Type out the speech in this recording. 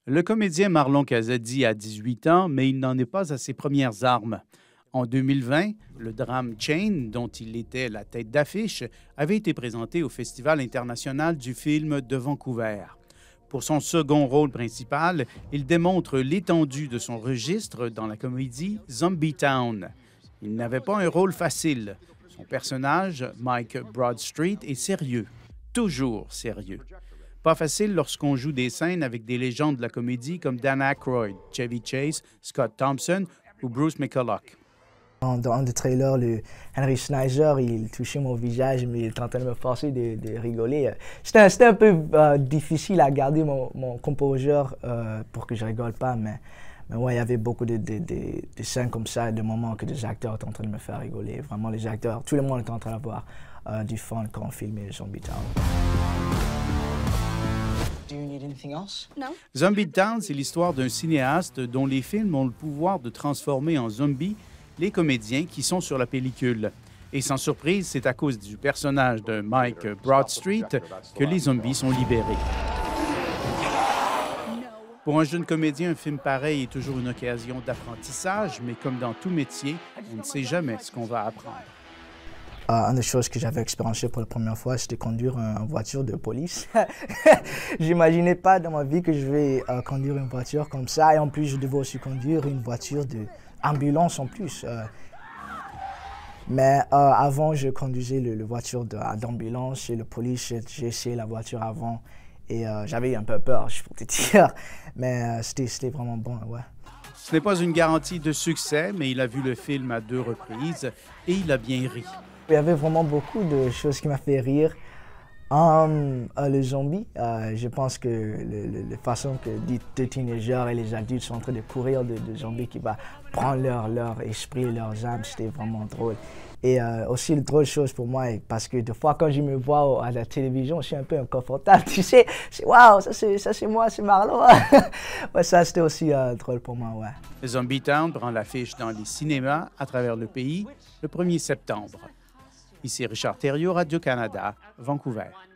Le comédien Marlon Casadi a 18 ans, mais il n'en est pas à ses premières armes. En 2020, le drame Chain, dont il était la tête d'affiche, avait été présenté au Festival international du film de Vancouver. Pour son second rôle principal, il démontre l'étendue de son registre dans la comédie Zombie Town. Il n'avait pas un rôle facile. Son personnage, Mike Broadstreet, est sérieux, toujours sérieux. Pas facile lorsqu'on joue des scènes avec des légendes de la comédie comme Dan Aykroyd, Chevy Chase, Scott Thompson ou Bruce McCulloch. Dans un des trailers, Henry Schneider, il touchait mon visage, mais il était en train de me forcer de rigoler. C'était un peu difficile à garder mon composure pour que je rigole pas, mais ouais, il y avait beaucoup de scènes comme ça, de moments que des acteurs étaient en train de me faire rigoler. Vraiment, les acteurs, tout le monde était en train d'avoir du fun quand on filmait Zombie Town. Do you need anything else? No. Zombie Town, c'est l'histoire d'un cinéaste dont les films ont le pouvoir de transformer en zombies les comédiens qui sont sur la pellicule. Et sans surprise, c'est à cause du personnage de Mike Broadstreet que les zombies sont libérés. Pour un jeune comédien, un film pareil est toujours une occasion d'apprentissage, mais comme dans tout métier, on ne sait jamais ce qu'on va apprendre. Une des choses que j'avais expérimenté pour la première fois, c'était conduire une voiture de police. J'imaginais pas dans ma vie que je vais conduire une voiture comme ça. Et en plus, je devais aussi conduire une voiture d'ambulance en plus. Mais avant, je conduisais la voiture d'ambulance et la police. J'ai essayé la voiture avant et j'avais un peu peur, je peux te dire. Mais c'était vraiment bon, ouais. Ce n'est pas une garantie de succès, mais il a vu le film à 2 reprises et il a bien ri. Il y avait vraiment beaucoup de choses qui m'ont fait rire. Le zombie, je pense que la façon que les teenagers et les adultes sont en train de courir de zombies qui va prendre leur esprit, leurs âmes, c'était vraiment drôle. Et aussi, une drôle chose pour moi, parce que des fois, quand je me vois à la télévision, je suis un peu inconfortable, tu sais. Waouh, ça c'est moi, c'est Marlon. Ouais, ça, c'était aussi drôle pour moi, ouais. Zombie Town prend l'affiche dans les cinémas à travers le pays le 1er septembre. Ici Richard Thériault, Radio-Canada, Vancouver.